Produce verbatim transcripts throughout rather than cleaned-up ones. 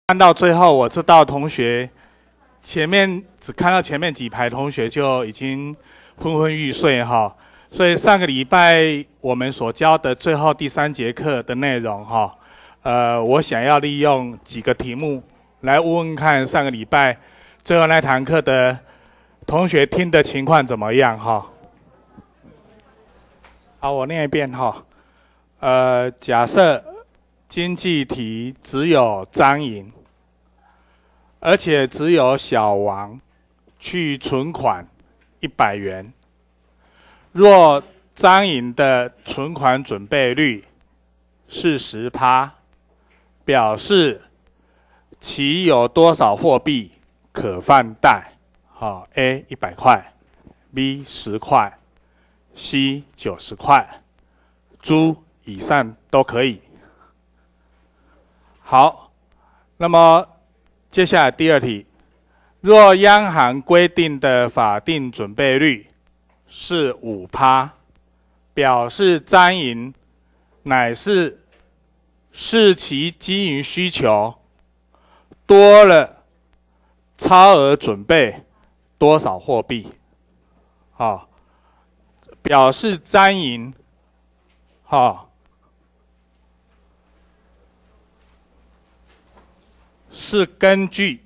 看到最后，我知道同学前面只看到前面几排同学就已经昏昏欲睡哈，所以上个礼拜我们所教的最后第三节课的内容哈，呃，我想要利用几个题目来问问看上个礼拜最后那堂课的同学听的情况怎么样哈。好，我念一遍哈，呃，假设经济体只有张颖，而且只有小王去存款一百元。若张颖的存款准备率是 百分之十， 表示其有多少货币可放贷？好 ，A 一百块 ，B 十块 ，C 九十块，猪以上都可以。好，那么接下来第二题，若央行规定的法定准备率是 百分之五， 表示张颖乃是视其经营需求多了超额准备多少货币？好，表示张颖，好，是根据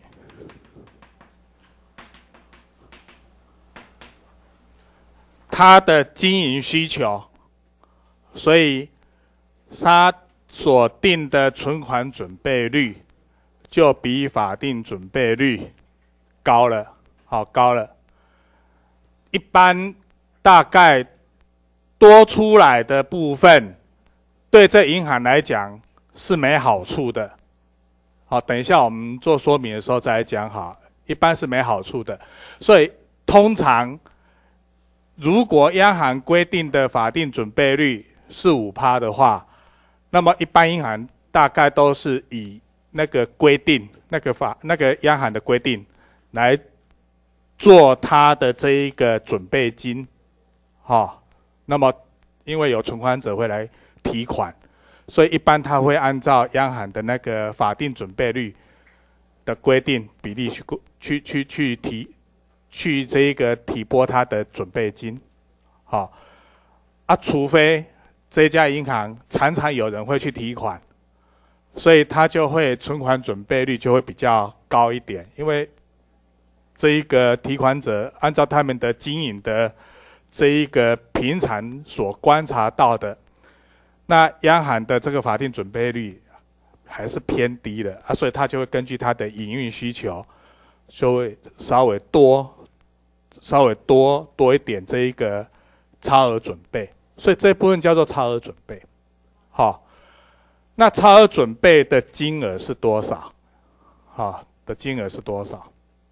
他的经营需求，所以他所定的存款准备率就比法定准备率高了，好，高了。一般大概多出来的部分，对这银行来讲是没好处的。好，等一下我们做说明的时候再来讲好，一般是没好处的。所以通常，如果央行规定的法定准备率是 百分之五 的话，那么一般银行大概都是以那个规定、那个法、那个央行的规定来做它的这一个准备金，哈。那么因为有存款者会来提款，所以一般他会按照央行的那个法定准备率的规定比例去去去去提去这一个提拨他的准备金，好啊，除非这家银行常常有人会去提款，所以他就会存款准备率就会比较高一点，因为这一个提款者按照他们的经营的这一个平常所观察到的，那央行的这个法定准备率还是偏低的啊，所以他就会根据他的营运需求，就会稍微多、稍微多多一点这一个超额准备，所以这部分叫做超额准备。好，那超额准备的金额是多少？好，的金额是多少？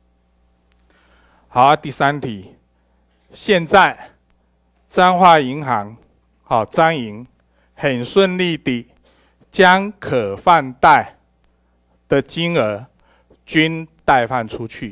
好，第三题，现在彰化银行，好，彰银很顺利地将可放贷的金额均贷放出去。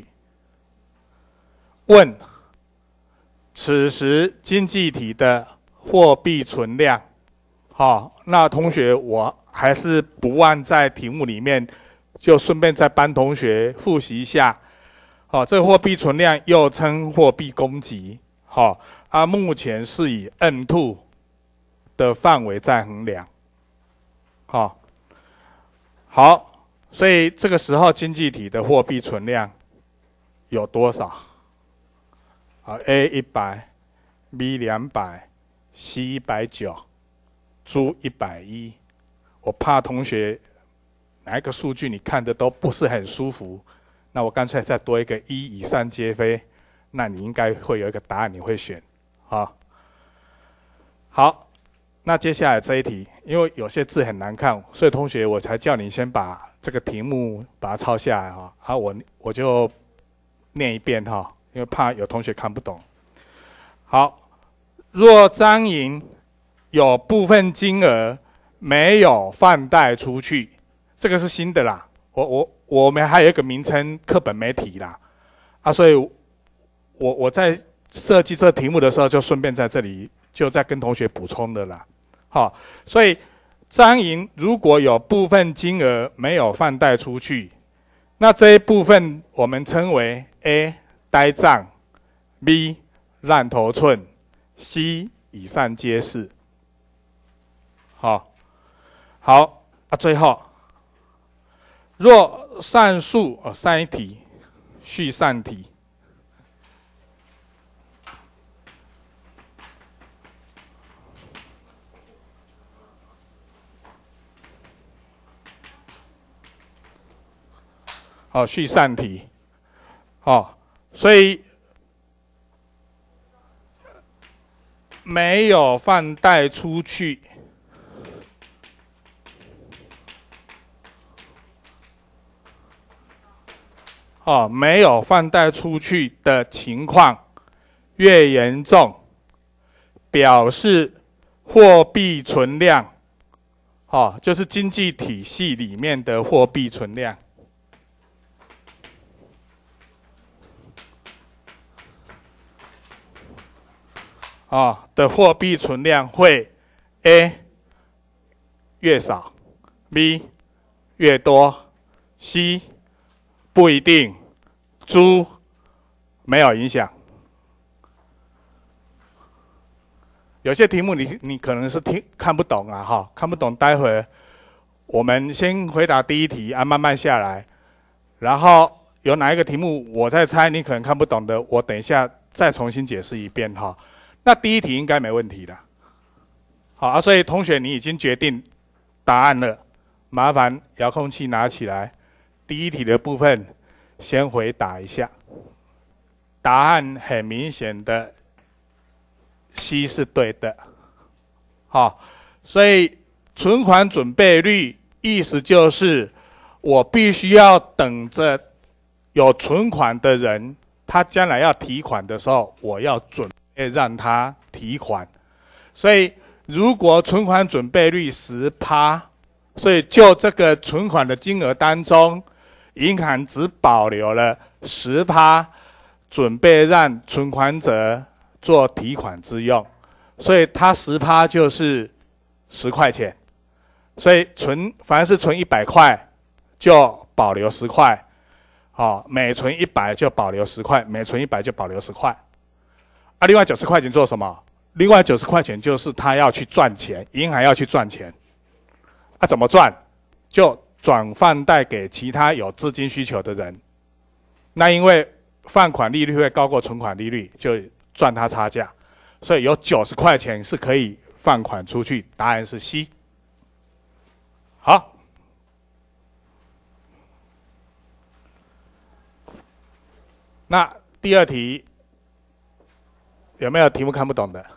问：此时经济体的货币存量，好，那同学我还是不忘在题目里面，就顺便再帮同学复习一下。好，这个货币存量又称货币供给，好，啊，目前是以 M 二 的范围在衡量，好，好，所以这个时候经济体的货币存量有多少？好 ，A 一百 ，B 两百 ，C 一百九，猪一百一。我怕同学哪一个数据你看的都不是很舒服。那我干脆再多一个一以上皆非，那你应该会有一个答案，你会选，好。好，那接下来这一题，因为有些字很难看，所以同学我才叫你先把这个题目把它抄下来哈，啊我我就念一遍哈，因为怕有同学看不懂。好，若张颖有部分金额没有放贷出去，这个是新的啦，我我。我们还有一个名称，课本没提啦，啊，所以我我在设计这个题目的时候，就顺便在这里就再跟同学补充的啦。好，所以张颖如果有部分金额没有放贷出去， 那这一部分我们称为 A 呆账 ，B 烂头寸 ，C 以上皆是。好，好啊，最后，若上述哦上一题，续上题。好，续上题。好，所以没有放贷出去。哦，没有放贷出去的情况越严重，表示货币存量，哦，就是经济体系里面的货币存量，哦的货币存量会 A 越少 ，B 越多 ，C 不一定，猪没有影响。有些题目你你可能是听看不懂啊，哈，看不懂。待会我们先回答第一题啊，慢慢下来，然后有哪一个题目我在猜你可能看不懂的，我等一下再重新解释一遍哈。那第一题应该没问题的。好啊，所以同学你已经决定答案了，麻烦遥控器拿起来。第一题的部分先回答一下，答案很明显的 C 是对的。好，所以存款准备率意思就是我必须要等着有存款的人，他将来要提款的时候，我要准备让他提款。所以如果存款准备率 百分之十， 所以就这个存款的金额当中，银行只保留了 百分之十 准备让存款者做提款之用，所以它 百分之十 就是十块钱，所以存凡是存一百块就保留十块，好，每存一百就保留十块，每存一百就保留十块。啊，另外九十块钱做什么？另外九十块钱就是他要去赚钱，银行要去赚钱。啊，怎么赚？就转放贷给其他有资金需求的人。那因为放款利率会高过存款利率，就赚它差价，所以有九十块钱是可以放款出去。答案是 C。好，那第二题有没有题目看不懂的？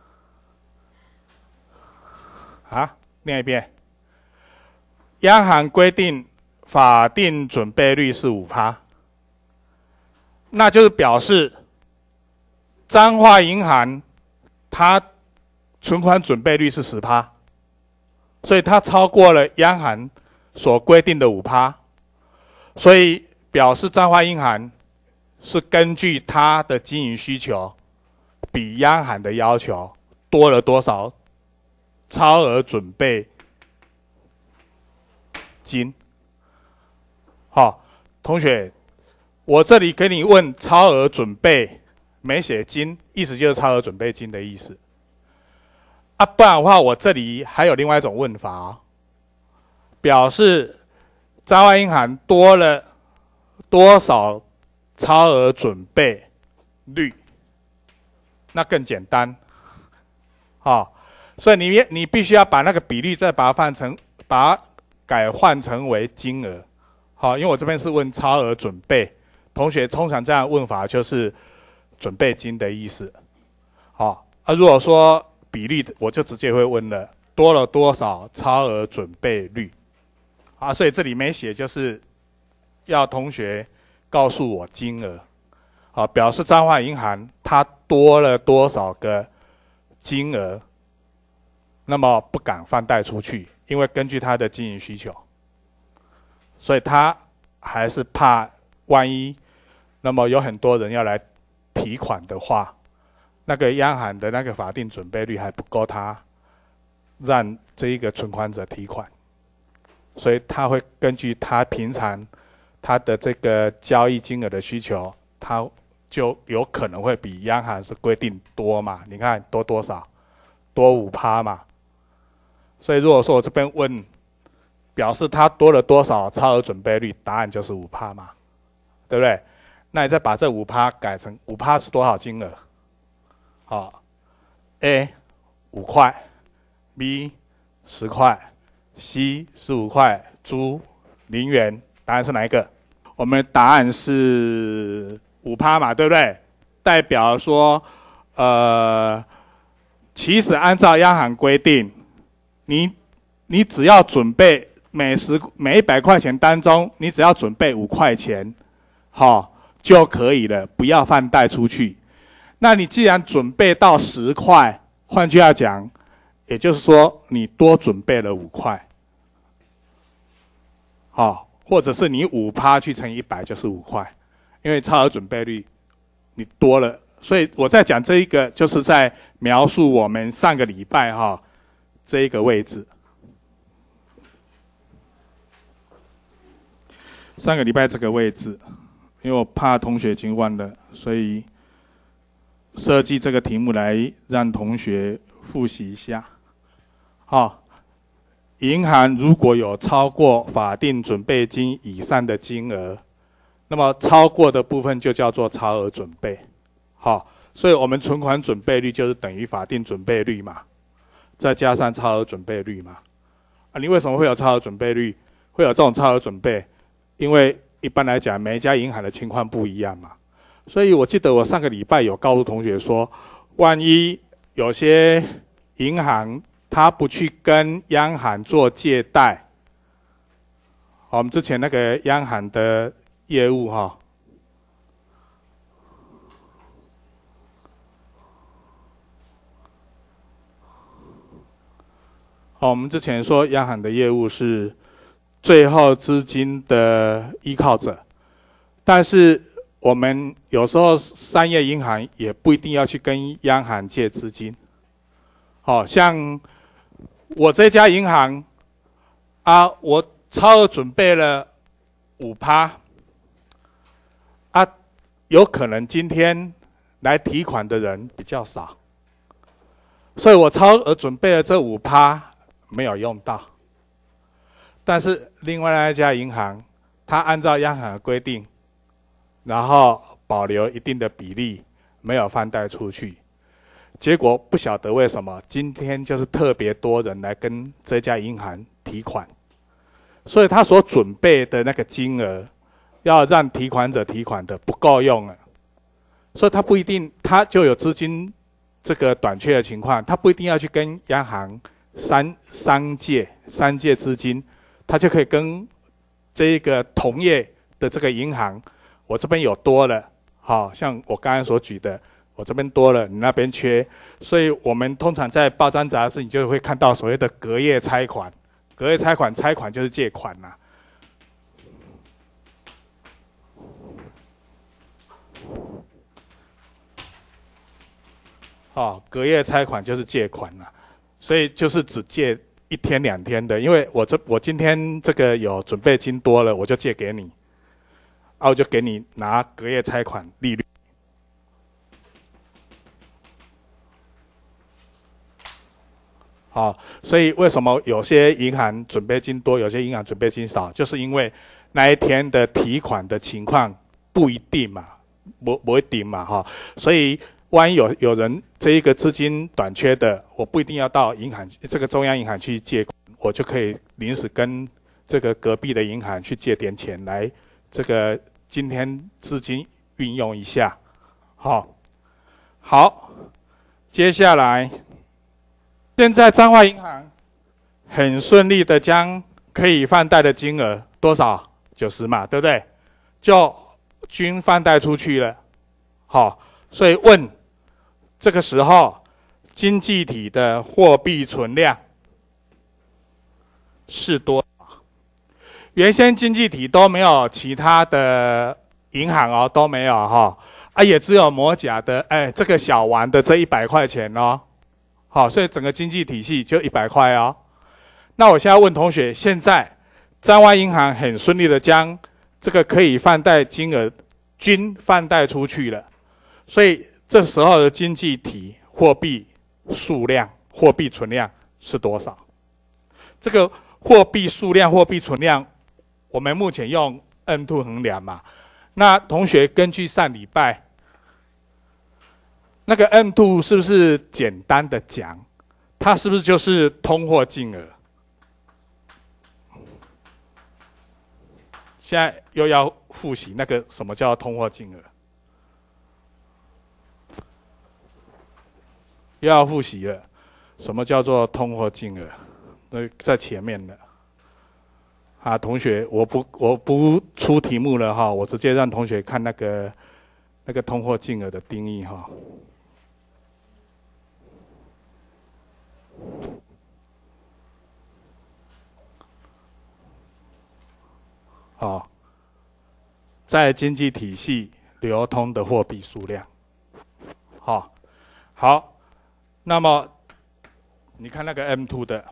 啊，念一遍。央行规定法定准备率是 百分之五， 那就是表示彰化银行它存款准备率是 百分之十， 所以它超过了央行所规定的 百分之五， 所以表示彰化银行是根据它的经营需求比央行的要求多了多少超额准备金。好，同学，我这里给你问超额准备，没写金，意思就是超额准备金的意思。啊，不然的话，我这里还有另外一种问法哦，表示彰化银行多了多少超额准备率，那更简单。好，所以你你必须要把那个比例再把它换成，把它改换成为金额。好，因为我这边是问超额准备，同学通常这样问法就是准备金的意思。好，啊，如果说比例，我就直接会问了，多了多少超额准备率？啊，所以这里没写，就是要同学告诉我金额。好，表示彰化银行它多了多少个金额，那么不敢放贷出去，因为根据它的经营需求，所以他还是怕万一，那么有很多人要来提款的话，那个央行的那个法定准备率还不够他让这一个存款者提款，所以他会根据他平常它的这个交易金额的需求，它就有可能会比央行是规定多嘛？你看多多少？多五趴嘛。所以如果说我这边问，表示它多了多少超额准备率，答案就是五趴嘛，对不对？那你再把这五趴改成五趴是多少金额？好 ，A 五块 ，B 十块 ，C 十五块，猪零元，答案是哪一个？我们答案是五趴嘛，对不对？代表说，呃，其实按照央行规定，你你只要准备每十每一百块钱当中，你只要准备五块钱，好、哦、就可以了，不要放贷出去。那你既然准备到十块，换句话讲，也就是说你多准备了五块，好、哦，或者是你五趴去乘以一百就是五块，因为超额准备率你多了，所以我在讲这一个就是在描述我们上个礼拜哈、哦、这一个位置。上个礼拜这个位置，因为我怕同学已经忘了，所以设计这个题目来让同学复习一下。好，银行如果有超过法定准备金以上的金额，那么超过的部分就叫做超额准备。好，所以我们存款准备率就是等于法定准备率嘛，再加上超额准备率嘛。啊，你为什么会有超额准备率？会有这种超额准备？因为一般来讲，每一家银行的情况不一样嘛，所以我记得我上个礼拜有告诉同学说，万一有些银行他不去跟央行做借贷，我们之前那个央行的业务哈，好，我们之前说央行的业务是最后资金的依靠者，但是我们有时候商业银行也不一定要去跟央行借资金。好、哦、像我这家银行啊，我超额准备了五趴啊，有可能今天来提款的人比较少，所以我超额准备了这五趴没有用到。但是另外那一家银行，它按照央行的规定，然后保留一定的比例，没有放贷出去。结果不晓得为什么，今天就是特别多人来跟这家银行提款，所以他所准备的那个金额，要让提款者提款的不够用了，所以他不一定，他就有资金这个短缺的情况，他不一定要去跟央行商商借商借资金。他就可以跟这一个同业的这个银行，我这边有多了，好像我刚刚所举的，我这边多了，你那边缺，所以我们通常在报章杂志，你就会看到所谓的隔夜拆款，隔夜拆款，拆款就是借款呐、啊。哦，隔夜拆款就是借款呐、啊，所以就是只借一天两天的，因为我这我今天这个有准备金多了，我就借给你，啊，我就给你拿隔夜拆款利率。好，所以为什么有些银行准备金多，有些银行准备金少，就是因为那一天的提款的情况不一定嘛，不不一定嘛，哈，所以。万一有有人这一个资金短缺的，我不一定要到银行这个中央银行去借，我就可以临时跟这个隔壁的银行去借点钱来，这个今天资金运用一下，好，好，接下来，现在彰化银行很顺利的将可以放贷的金额多少？九十嘛，对不对？就均放贷出去了，好，所以问。这个时候，经济体的货币存量是多少？原先经济体都没有其他的银行哦，都没有哈、哦，啊，也只有摩甲的，哎，这个小王的这一百块钱哦，好，所以整个经济体系就一百块哦。那我现在问同学，现在彰化银行很顺利的将这个可以放贷金额均放贷出去了，所以这时候的经济体货币数量、货币存量是多少？这个货币数量、货币存量，我们目前用 M 二 衡量嘛。那同学根据上礼拜那个 M 二 是不是简单的讲，它是不是就是通货净额？现在又要复习那个什么叫通货净额，又要复习了。什么叫做通货净额？那在前面的啊，同学，我不我不出题目了哈，我直接让同学看那个那个通货净额的定义哈。好，在经济体系流通的货币数量。好，好，那么你看那个 M 二 的，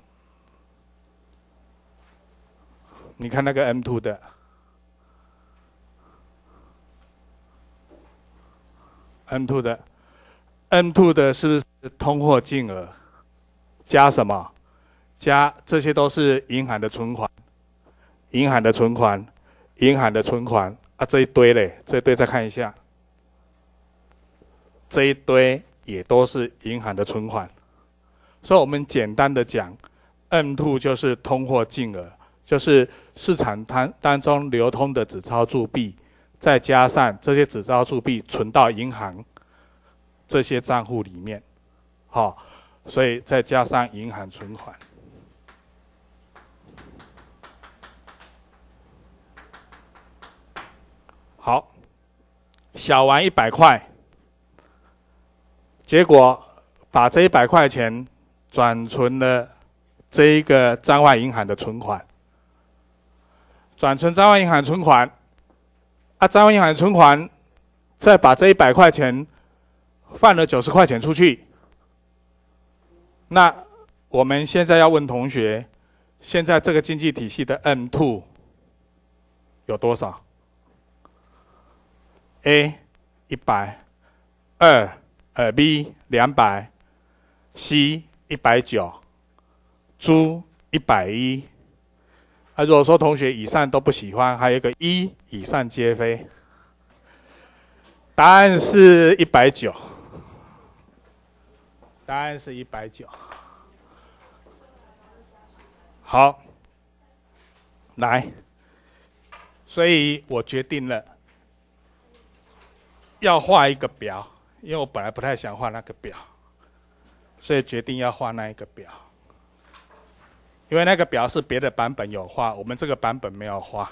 你看那个 M 二 的 ，M 二 的 ，M 二 的是不是通货净额加什么？加这些都是银行的存款，银行的存款。银行的存款啊，这一堆嘞，这一堆再看一下，这一堆也都是银行的存款，所以我们简单的讲 ，M 二 就是通货净额，就是市场当当中流通的纸钞铸币，再加上这些纸钞铸币存到银行这些账户里面，好，所以再加上银行存款。好，小完一百块，结果把这一百块钱转存了这一个彰化银行的存款，转存彰化银行存款，啊，彰化银行存款再把这一百块钱放了九十块钱出去，那我们现在要问同学，现在这个经济体系的 M 二 有多少？ A 一百，二呃 B 两百 ，C 一百九，猪一百一。啊，如果说同学以上都不喜欢，还有一个一以上皆非。答案是一百九，答案是一百九。好，来，所以我决定了。 要画一个表，因为我本来不太想画那个表，所以决定要画那一个表。因为那个表是别的版本有画，我们这个版本没有画。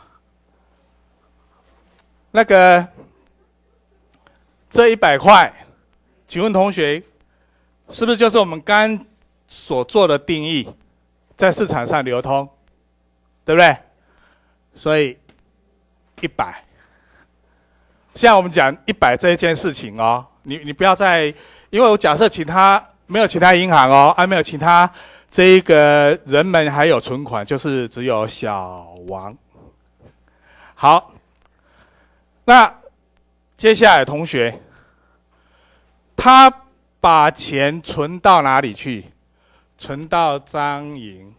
那个这一百块，请问同学，是不是就是我们刚所做的定义，在市场上流通，对不对？所以一百。 像我们讲一百这一件事情哦，你你不要再，因为我假设其他没有其他银行哦，还没有其他这一个人们还有存款，就是只有小王。好，那接下来同学，他把钱存到哪里去？存到彰银。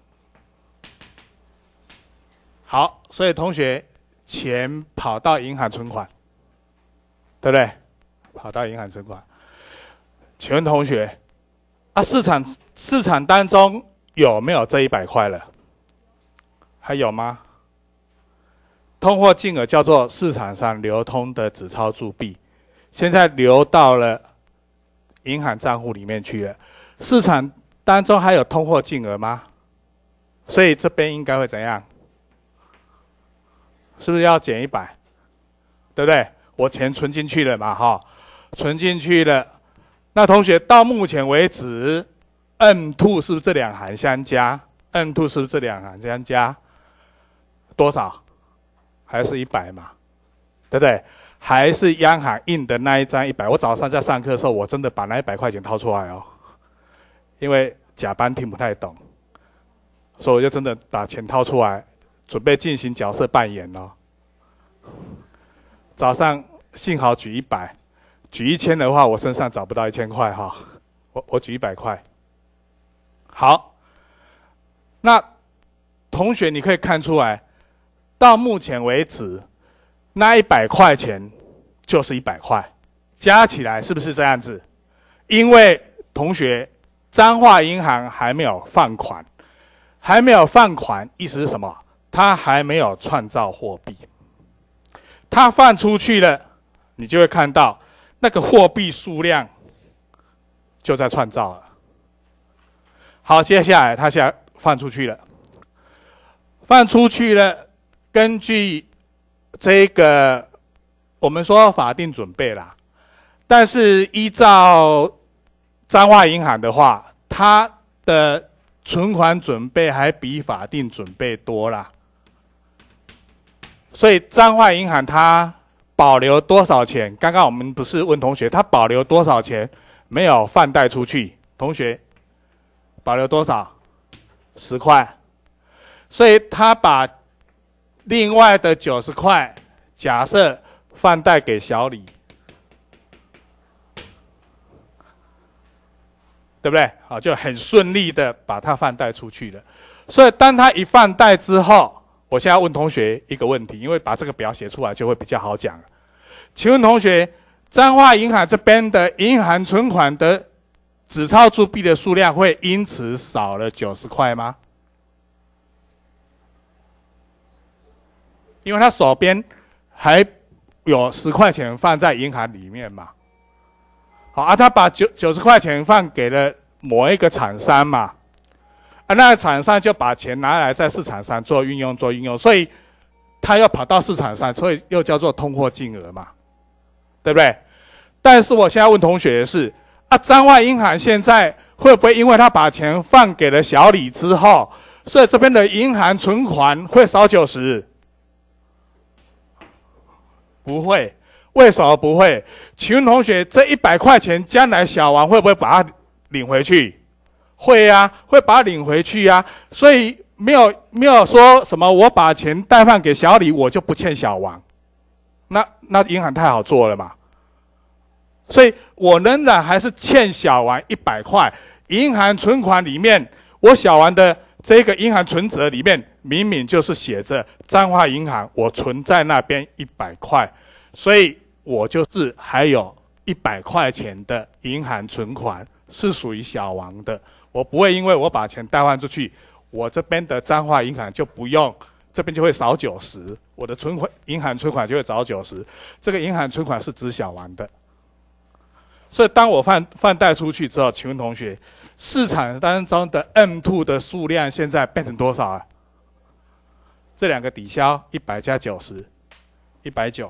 好，所以同学钱跑到银行存款。 对不对？跑到银行存款。请问同学，啊，市场市场当中有没有这一百块了？还有吗？通货净额叫做市场上流通的纸钞铸币，现在流到了银行账户里面去了。市场当中还有通货净额吗？所以这边应该会怎样？是不是要减一百？对不对？ 我钱存进去了嘛，哈，存进去了。那同学到目前为止 ，M 二 是不是这两行相加 ？M 二 是不是这两行相加？多少？还是一百嘛，对不对？还是央行印的那一张一百？我早上在上课的时候，我真的把那一百块钱掏出来哦，因为甲班听不太懂，所以我就真的把钱掏出来，准备进行角色扮演哦。 早上幸好举一百，举一千的话，我身上找不到一千块哈。我我举一百块。好，那同学你可以看出来，到目前为止，那一百块钱就是一百块，加起来是不是这样子？因为同学，彰化银行还没有放款，还没有放款，意思是什么？它还没有创造货币。它放出去了，你就会看到那个货币数量就在创造了。好，接下来它现在放出去了，放出去了，根据这个我们说法定准备啦，但是依照彰化银行的话，它的存款准备还比法定准备多啦。所以彰化银行它保留多少钱？刚刚我们不是问同学，它保留多少钱没有放贷出去？同学，保留多少？十块。所以他把另外的九十块，假设放贷给小李，对不对？好，就很顺利的把它放贷出去了。所以当他一放贷之后，我现在问同学一个问题，因为把这个表写出来就会比较好讲。请问同学，彰化银行这边的银行存款的纸钞铸币的数量会因此少了九十块吗？因为他手边还有十块钱放在银行里面嘛。好啊，他把九九十块钱放给了某一个厂商嘛。啊，那个厂商就把钱拿来在市场上做运用，做运用，所以他要跑到市场上，所以又叫做通货净额嘛，对不对？但是我现在问同学的是，啊，彰化银行现在会不会因为他把钱放给了小李之后，所以这边的银行存款会少九十？不会，为什么不会？请问同学，这一百块钱将来小王会不会把它领回去？会呀、啊，会把它领回去呀、啊，所以没有没有说什么我把钱贷放给小李，我就不欠小王，那那银行太好做了嘛。所以我仍然还是欠小王一百块，银行存款里面，我小王的这个银行存折里面明明就是写着彰化银行，我存在那边一百块，所以我就是还有一百块钱的银行存款是属于小王的。我不会因为我把钱贷换出去，我这边的彰化银行就不用，这边就会少九十，我的存款银行存款就会少九十。这个银行存款是指小王的，所以当我放放贷出去之后，请问同学，市场当中的 M 二 的数量现在变成多少啊？这两个抵消，一百加九十，一百九，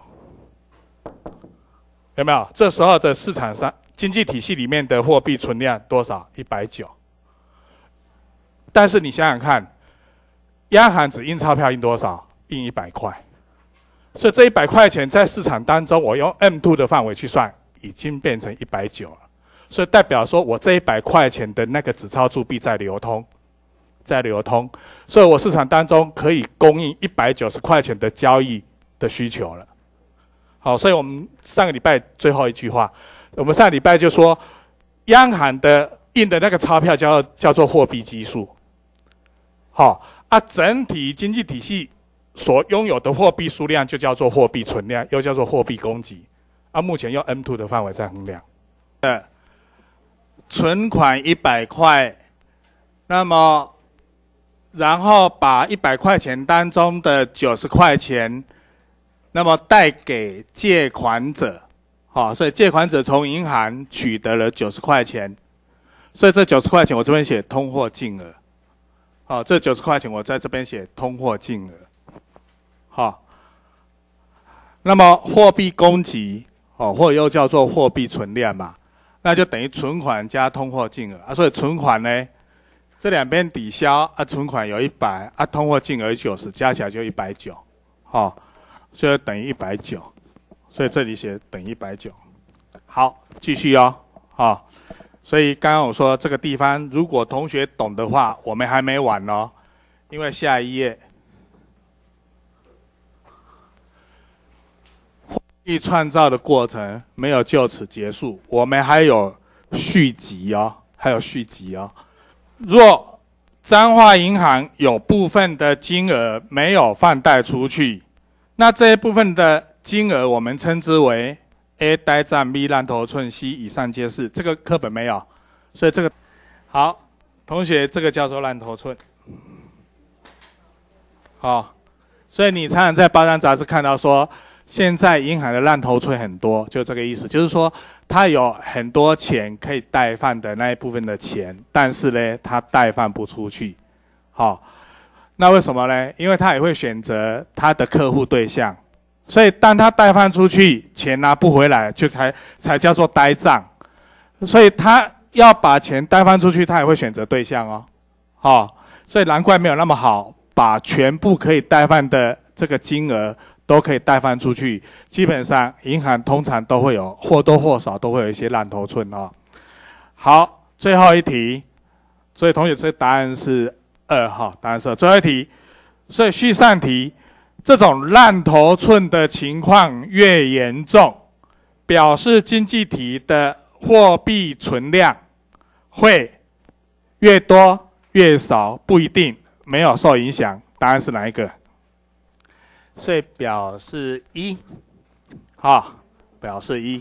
有没有？这时候的市场上经济体系里面的货币存量多少？一百九。但是你想想看，央行只印钞票印多少？印一百块。所以这一百块钱在市场当中，我用 M 二 的范围去算，已经变成一百九了。所以代表说我这一百块钱的那个纸钞铸币在流通，在流通，所以我市场当中可以供应一百九十块钱的交易的需求了。好，所以我们上个礼拜最后一句话，我们上个礼拜就说，央行的印的那个钞票叫叫做货币基数。好啊，整体经济体系所拥有的货币数量就叫做货币存量，又叫做货币供给。啊，目前用 M 二 的范围在衡量。呃，存款一百块，那么然后把一百块钱当中的九十块钱，那么贷给借款者。好，所以借款者从银行取得了九十块钱，所以这九十块钱我这边写通货净额。好，这九十块钱我在这边写通货净额。好，那么货币供给，哦，或者又叫做货币存量嘛，那就等于存款加通货净额啊。所以存款呢，这两边抵消啊，存款有一百啊，通货净额九十，加起来就一百九，好，所以等于一百九，所以这里写等于一百九。好，继续哦，好。所以刚刚我说这个地方，如果同学懂的话，我们还没完哦，因为下一页， 一创造的过程没有就此结束，我们还有续集哦，还有续集哦。若彰化银行有部分的金额没有放贷出去，那这一部分的金额我们称之为 A 呆账 B 烂头寸 C 以上皆是。这个课本没有，所以这个好，同学，这个叫做烂头寸。好，所以你常常在报章杂志看到说，现在银行的烂头寸很多，就这个意思，就是说它有很多钱可以贷放的那一部分的钱，但是呢，它贷放不出去。好，那为什么呢？因为他也会选择他的客户对象，所以当他贷放出去，钱拿不回来，就才才叫做呆账。所以他要把钱贷放出去，他也会选择对象哦。好，所以难怪没有那么好，把全部可以贷放的这个金额都可以贷放出去。基本上银行通常都会有或多或少都会有一些烂头寸哦。好，最后一题，所以同学这答案是二号，答案是二。最后一题，所以续上题，这种烂头寸的情况越严重，表示经济体的货币存量会越多越少，不一定，没有受影响。答案是哪一个？所以表示一，好，表示一。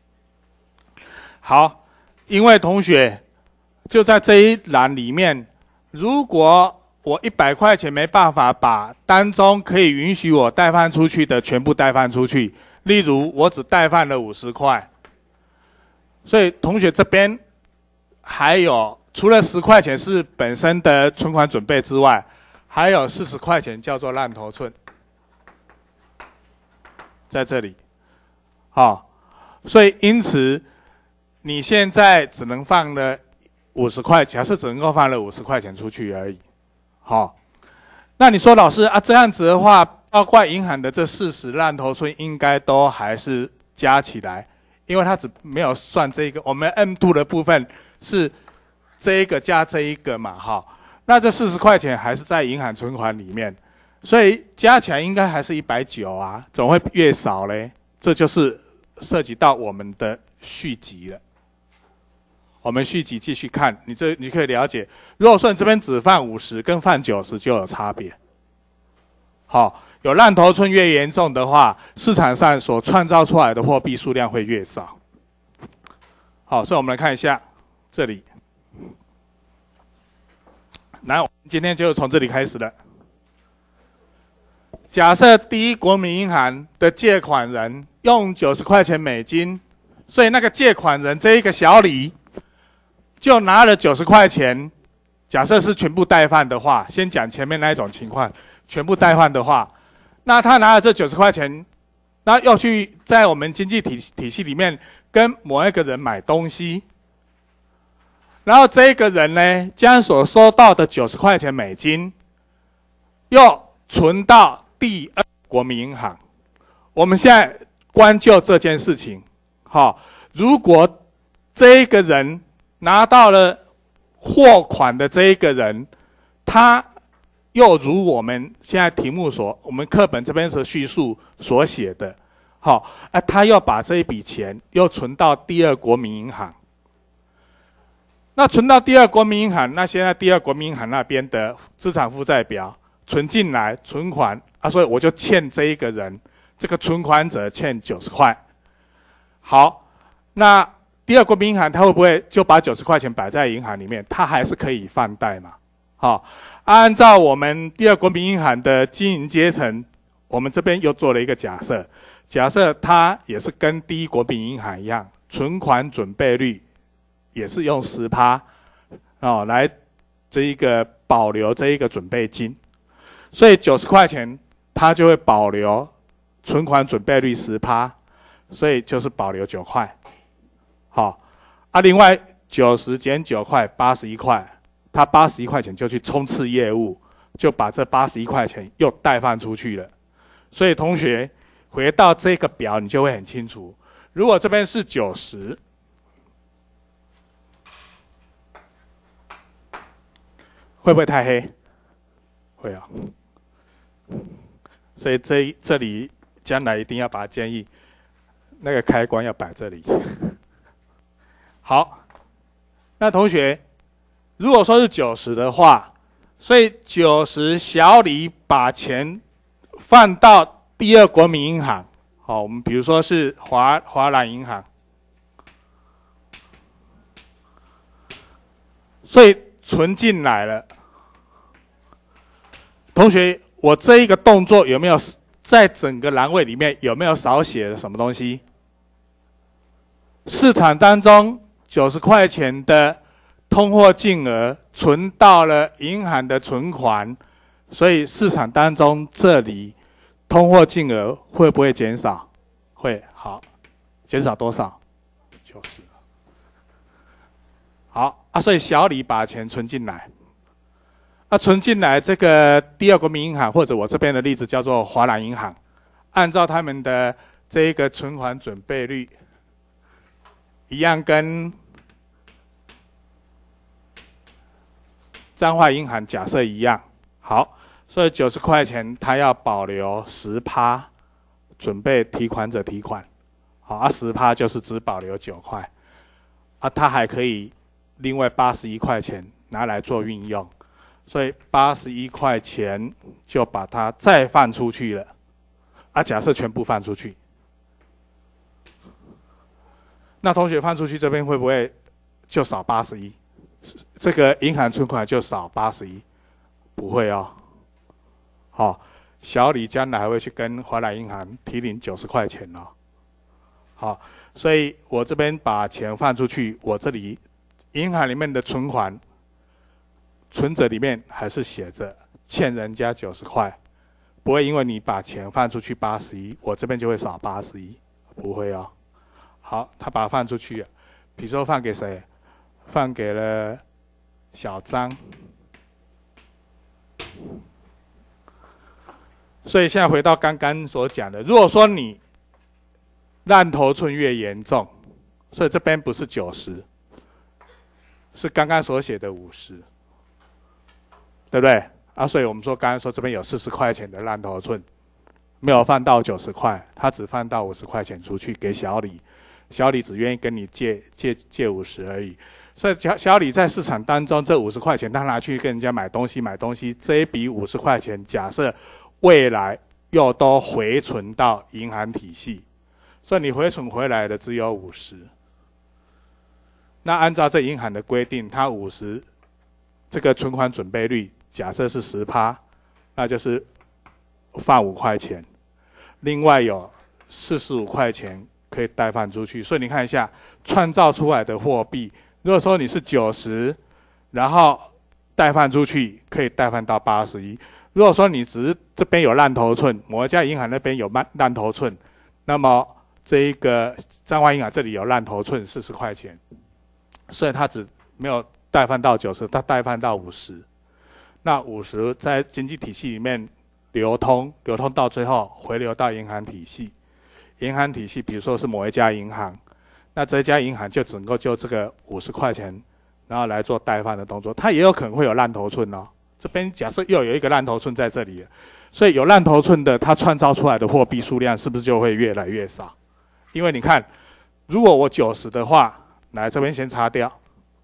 好，因为同学就在这一栏里面，如果我一百块钱没办法把当中可以允许我贷放出去的全部贷放出去，例如我只贷放了五十块，所以同学这边还有除了十块钱是本身的存款准备之外，还有四十块钱叫做烂头寸，在这里。好，所以因此你现在只能放了五十块，假设只能够放了五十块钱出去而已。好，那你说老师啊，这样子的话，包括银行的这四十烂头寸应该都还是加起来，因为它只没有算这一个，我们 M 二 的部分是这一个加这一个嘛，哈，那这四十块钱还是在银行存款里面，所以加起来应该还是一百九十啊，怎么会越少嘞？这就是涉及到我们的续集了。我们续集继续看，你这你可以了解，如果说你这边只放五十，跟放九十就有差别。好，有烂头寸越严重的话，市场上所创造出来的货币数量会越少。好，所以我们来看一下这里。来，我们今天就从这里开始了。假设第一国民银行的借款人用九十块钱美金，所以那个借款人这一个小李就拿了九十块钱。假设是全部贷放的话，先讲前面那一种情况，全部贷放的话，那他拿了这九十块钱，那要去在我们经济体体系里面跟某一个人买东西，然后这个人呢，将所收到的九十块钱美金，又存到第二国民银行。我们现在关就这件事情，好，如果这个人拿到了货款的这一个人，他又如我们现在题目所，我们课本这边所叙述所写的，好，啊，他要把这一笔钱又存到第二国民银行。那存到第二国民银行，那现在第二国民银行那边的资产负债表存进来存款啊，所以我就欠这一个人，这个存款者欠九十块。好，那第二国民银行他会不会就把九十块钱摆在银行里面？他还是可以放贷嘛？好，按照我们第二国民银行的经营阶层，我们这边又做了一个假设，假设他也是跟第一国民银行一样，存款准备率也是用 百分之十 哦来这一个保留这一个准备金，所以九十块钱他就会保留存款准备率 百分之十， 所以就是保留九块。好，啊，另外九十减九块，八十一块，他八十一块钱就去冲刺业务，就把这八十一块钱又贷放出去了。所以同学回到这个表，你就会很清楚。如果这边是九十，会不会太黑？会啊。所以这这里将来一定要把它建议。 那个开关要摆这里。好，那同学，如果说是九十的话，所以九十小李把钱放到第二国民银行，好，我们比如说是华华南银行，所以存进来了。同学，我这一个动作有没有在整个栏位里面有没有少写了什么东西？市场当中九十块钱的通货净额存到了银行的存款，所以市场当中这里通货净额会不会减少？会。好，减少多少？九十。好啊，所以小李把钱存进来。那存进来这个第二国民银行，或者我这边的例子叫做华南银行，按照他们的这一个存款准备率，一样跟彰化银行假设一样。好，所以九十块钱他要保留十趴，准备提款者提款。好，啊十趴就是只保留九块，啊他还可以另外八十一块钱拿来做运用。所以八十一块钱就把它再放出去了，啊，假设全部放出去，那同学放出去这边会不会就少八十一？这个银行存款就少八十一？不会哦。好、哦，小李将来还会去跟华南银行提领九十块钱哦。好，所以我这边把钱放出去，我这里银行里面的存款。存折里面还是写着欠人家九十块，不会因为你把钱放出去八十一，我这边就会少八十一，不会哦。好，他把它放出去了，比如说放给谁？放给了小张。所以现在回到刚刚所讲的，如果说你烂头寸越严重，所以这边不是九十，是刚刚所写的五十。对不对啊？所以我们说，刚才说这边有四十块钱的烂头寸，没有放到九十块，他只放到五十块钱出去给小李，小李只愿意跟你借借借五十而已。所以小小李在市场当中这五十块钱，他拿去跟人家买东西买东西，这一笔五十块钱，假设未来又都回存到银行体系，所以你回存回来的只有五十。那按照这银行的规定，他五十这个存款准备率。假设是十趴，那就是放五块钱，另外有四十五块钱可以贷放出去。所以你看一下，创造出来的货币，如果说你是九十，然后贷放出去可以贷放到八十一。如果说你只是这边有烂头寸，某一家银行那边有烂头寸，那么这一个彰化银行这里有烂头寸四十块钱，所以它只没有贷放到九十，它贷放到五十。那五十在经济体系里面流通，流通到最后回流到银行体系。银行体系，比如说是某一家银行，那这家银行就只能够就这个五十块钱，然后来做贷放的动作。它也有可能会有烂头寸哦。这边假设又有一个烂头寸在这里，所以有烂头寸的，它创造出来的货币数量是不是就会越来越少？因为你看，如果我九十的话，来这边先擦掉。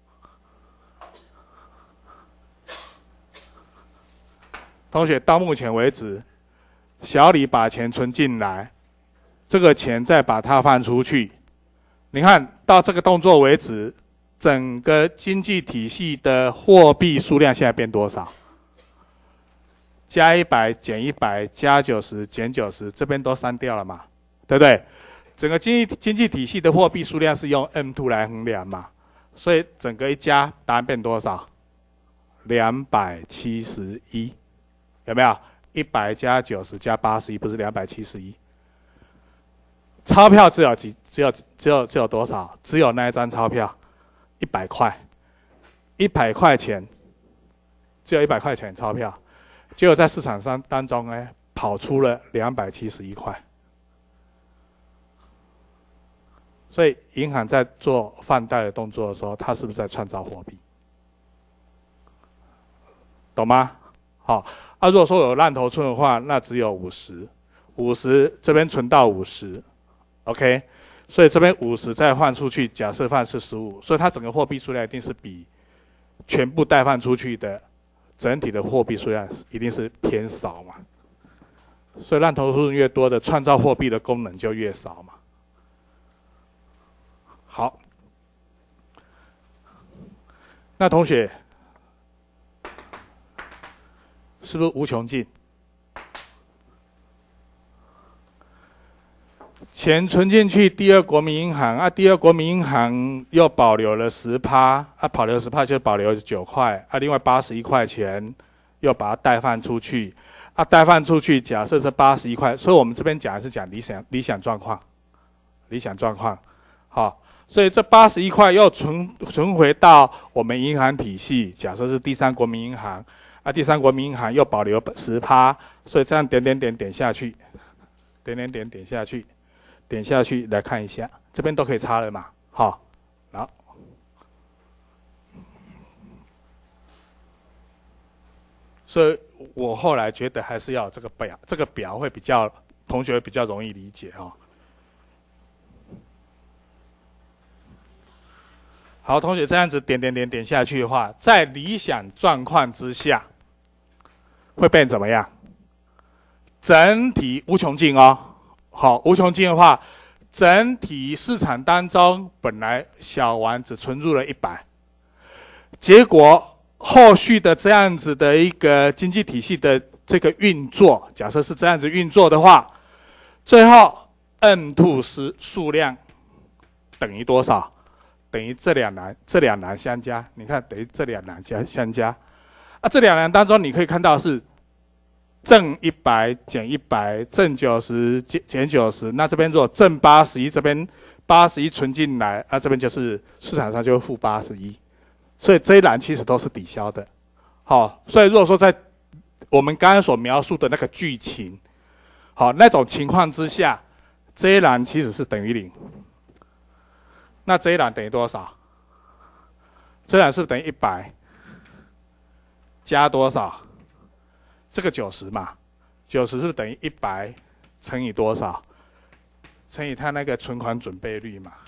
同学，到目前为止，小李把钱存进来，这个钱再把它放出去。你看到这个动作为止，整个经济体系的货币数量现在变多少？加一百减一百加九十减九十，这边都删掉了嘛，对不对？整个经济经济体系的货币数量是用 M 二 来衡量嘛，所以整个一加，答案变多少？两百七十一。有没有一百加九十加八十一，不是两百七十一？钞票只有几？只有只有只有多少？只有那一张钞票，一百块，一百块钱，只有一百块钱钞票，结果在市场上当中呢，跑出了两百七十一块。所以银行在做放贷的动作的时候，它是不是在创造货币？懂吗？好。啊，如果说有烂头寸的话，那只有五十，五十这边存到五十 ，OK。 所以这边五十再换出去，假设换四十五，所以它整个货币数量一定是比全部贷换出去的整体的货币数量一定是偏少嘛。所以让投资人越多的创造货币的功能就越少嘛。好，那同学是不是无穷尽？钱存进去第二国民银行啊，第二国民银行又保留了十趴啊，保留十趴就保留九块啊，另外八十一块钱又把它贷放出去啊，贷放出去，假设这八十一块，所以我们这边讲的是讲理想理想状况，理想状况，好，所以这八十一块又存存回到我们银行体系，假设是第三国民银行啊，第三国民银行又保留十趴，所以这样点点点点下去，点点点点下去。点下去来看一下，这边都可以插了嘛？好，好。所以我后来觉得还是要有这个表，这个表会比较同学比较容易理解哈。好，同学这样子点点点点下去的话，在理想状况之下，会变怎么样？整体无穷尽哦。好，无穷尽的话，整体市场当中本来小王只存入了一百，结果后续的这样子的一个经济体系的这个运作，假设是这样子运作的话，最后 N 二 是数量等于多少？等于这两栏这两栏相加，你看等于这两栏相相加，啊，这两栏当中你可以看到是。正一百减一百，正九十减减九十，那这边如果正八十一，这边八十一存进来，那这边就是市场上就会负八十一，所以这一栏其实都是抵消的。好，所以如果说在我们刚刚所描述的那个剧情，好那种情况之下，这一栏其实是等于零。那这一栏等于多少？这一栏是不是等于一百加多少？这个九十嘛，九十是不是等于一百乘以多少？乘以它那个存款准备率嘛，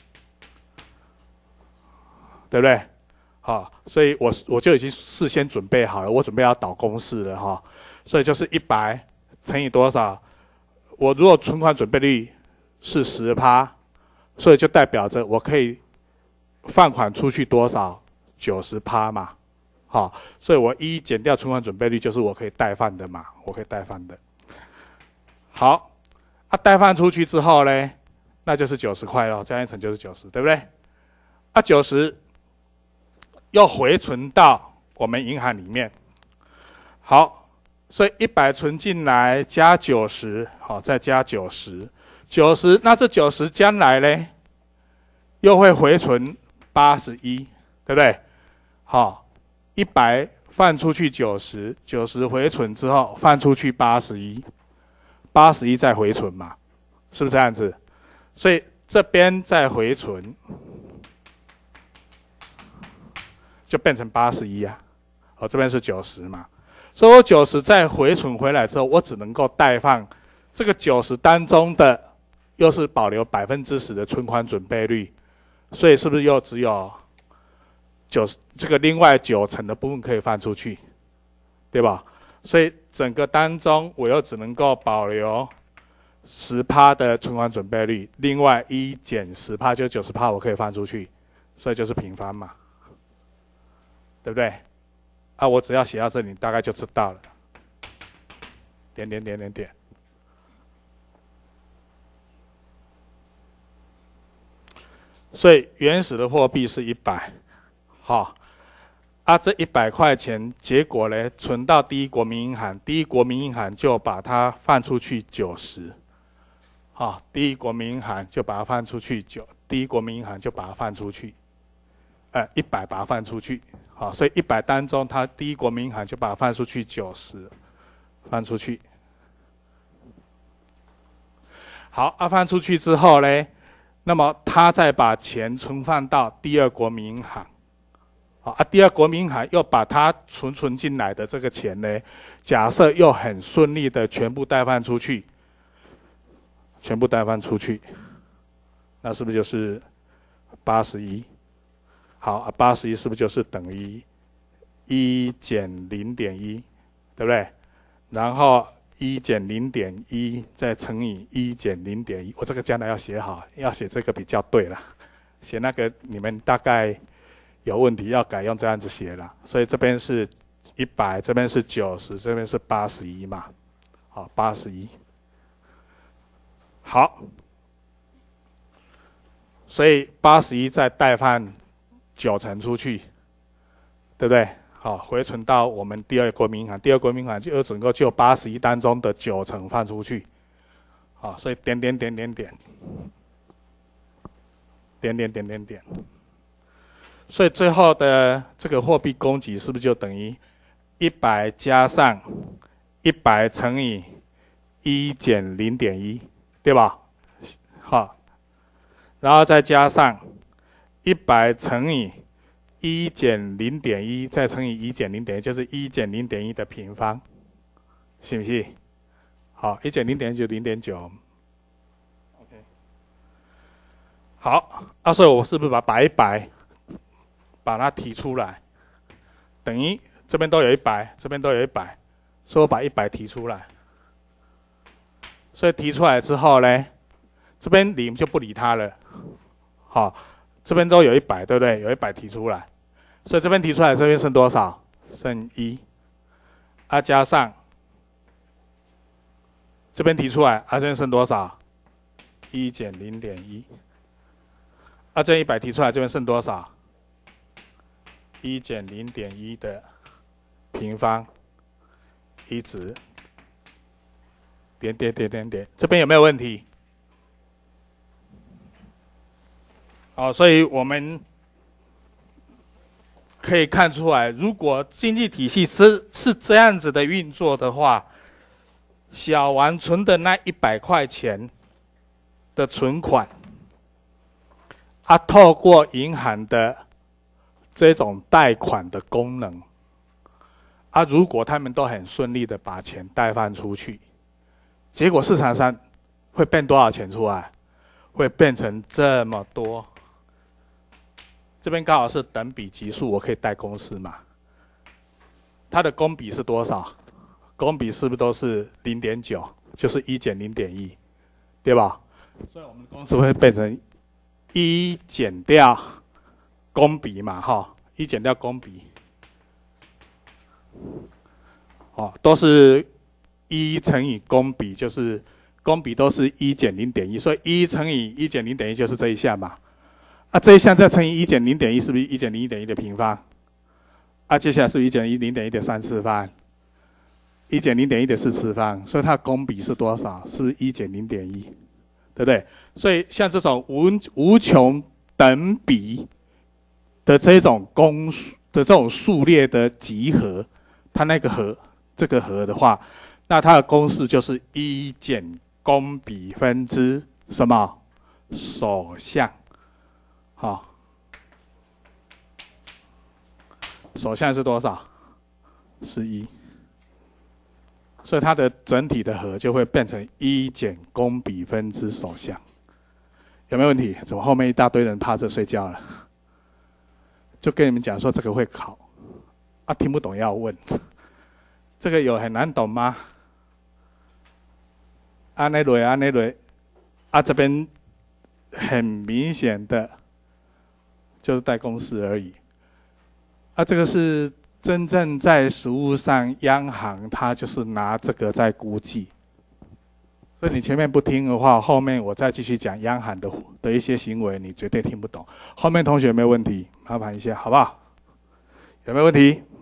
对不对？好，所以我我就已经事先准备好了，我准备要导公式了哈。所以就是一百乘以多少？我如果存款准备率是十趴，所以就代表着我可以放款出去多少？九十趴嘛。好，所以我一减掉存款准备率，就是我可以贷放的嘛，我可以贷放的。好，啊，贷放出去之后呢，那就是九十块咯，加一层就是九十，对不对？啊，九十又回存到我们银行里面。好，所以一百存进来加九十，好，再加九十，九十，那这九十将来呢，又会回存八十一，对不对？好。一百放出去九十，九十回存之后放出去八十一，八十一再回存嘛，是不是这样子？所以这边再回存，就变成八十一啊。哦，这边是九十嘛，所以我九十再回存回来之后，我只能够贷放这个九十当中的，又是保留百分之十的存款准备率，所以是不是又只有？九这个另外九成的部分可以放出去，对吧？所以整个当中我又只能够保留十趴的存款准备率，另外一减十趴就九十趴我可以放出去，所以就是平方嘛，对不对？啊，我只要写到这里，大概就知道了。点点点点点。所以原始的货币是一百。好，啊，这一百块钱，结果呢，存到第一国民银行，第一国民银行就把它放出去九十，好，第一国民银行就把它放出去九，第一国民银行就把它放出去，呃，一百把它放出去，好，所以一百当中，它第一国民银行就把它放出去九十，放出去，好，啊，放出去之后呢，那么他再把钱存放到第二国民银行。好啊，第二国民银行又把它存存进来的这个钱呢，假设又很顺利的全部贷放出去，全部贷放出去， 那是不是就是八十一？好，啊，八十一是不是就是等于一减零点一，对不对？然后一减零点一再乘以一减零点一，我这个将来要写好，要写这个比较对了。写那个你们大概有问题要改，用这样子写了。所以这边是一百，这边是九十，这边是八十一嘛。好，八十一。好，所以八十一再代换九成出去，对不对？好，回存到我们第二国民银行，第二国民银行就整个就八十一当中的九成放出去。好，所以点点点点点，点点点点点，所以最后的这个货币供给是不是就等于一百加上一百乘以一减零点一，对吧？好，然后再加上一百乘以一减零点一，再乘以一减零点一，就是一减零点一的平方，信不信？好，一减零点一就零点九。OK， 好，啊，所以我是不是把把一百把它提出来，等于这边都有一百，这边都有一百，所以我把一百提出来。所以提出来之后呢，这边零就不理它了。好，这边都有一百，对不对？有一百提出来。所以这边提出来，这边剩多少？剩一，啊加上这边提出来，啊这边剩多少？一减零点一，啊这一百提出来，这边剩多少？一减零点一的平方，一直点点点点点，这边有没有问题？好，所以我们可以看出来，如果经济体系是是这样子的运作的话，小王存的那一百块钱的存款，啊，透过银行的这种贷款的功能，啊，如果他们都很顺利的把钱贷放出去，结果市场上会变多少钱出来？会变成这么多。这边刚好是等比级数，我可以贷公司嘛？它的公比是多少？公比是不是都是零点九？就是一减零点一，对吧？所以我们公司会变成一减掉公比嘛，哈，一减掉公比，哦，都是一乘以公比，就是公比都是一减零点一，所以一乘以一减零点一就是这一项嘛。啊，这一项再乘以一减零点一，是不是一减零一点一的平方？啊，接下来是不是一减零点一的三次方？一减零点一的四次方，所以它的公比是多少？是不是一减零点一？对不对？所以像这种无无穷等比的这种公数的这种数列的集合，它那个和这个和的话，那它的公式就是一减公比分之什么所项。好，所项是多少？是一，所以它的整体的和就会变成一减公比分之所项。有没有问题？怎么后面一大堆人趴着睡觉了？就跟你们讲说这个会考，啊，听不懂要问。这个有很难懂吗？按那类按那类，啊这边很明显的。就是贷公式而已，啊，这个是真正在实务上，央行它就是拿这个在估计。所以你前面不听的话，后面我再继续讲央行的的一些行为，你绝对听不懂。后面同学有没有问题？麻烦一下，好不好？有没有问题？